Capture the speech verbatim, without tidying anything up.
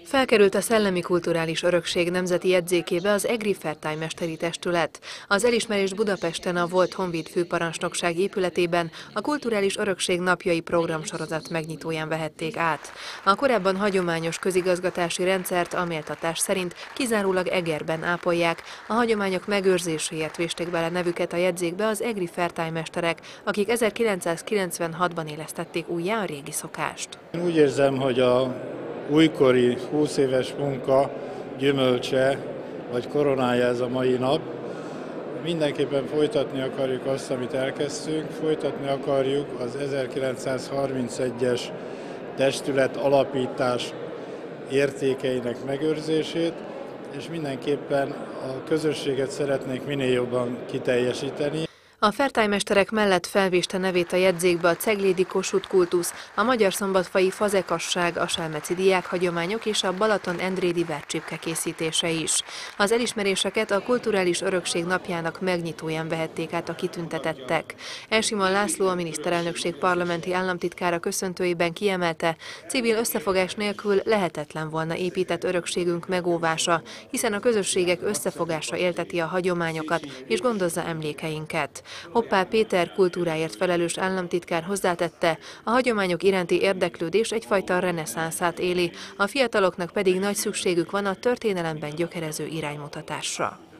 Felkerült a Szellemi Kulturális Örökség nemzeti jegyzékébe az EGRI Fertály-mesteri testület. Az elismerést Budapesten a volt Honvéd főparancsnokság épületében a Kulturális Örökség napjai programsorozat megnyitóján vehették át. A korábban hagyományos közigazgatási rendszert a méltatás szerint kizárólag Egerben ápolják, a hagyományok megőrzéséért vésték bele nevüket a jegyzékbe az EGRI Fertály-mesterek, akik ezerkilencszázkilencvenhatban élesztették újjá a régi szokást. Úgy érzem, hogy a újkori húsz éves munka gyümölcse, vagy koronája ez a mai nap. Mindenképpen folytatni akarjuk azt, amit elkezdtünk, folytatni akarjuk az ezerkilencszázharmincegyes testület alapítás értékeinek megőrzését, és mindenképpen a közösséget szeretnék minél jobban kiteljesíteni. A fertálymesterek mellett felvéste nevét a jegyzékbe a ceglédi Kossuth kultusz, a magyar szombatfai fazekasság, a selmeci diákhagyományok és a balaton-endrédi vercsipke készítése is. Az elismeréseket a Kulturális Örökség napjának megnyitóján vehették át a kitüntetettek. Elsimon László, a miniszterelnökség parlamenti államtitkára köszöntőjében kiemelte, civil összefogás nélkül lehetetlen volna épített örökségünk megóvása, hiszen a közösségek összefogása élteti a hagyományokat és gondozza emlékeinket. Hoppá Péter kultúráért felelős államtitkár hozzátette, a hagyományok iránti érdeklődés egyfajta reneszánszát éli, a fiataloknak pedig nagy szükségük van a történelemben gyökerező iránymutatásra.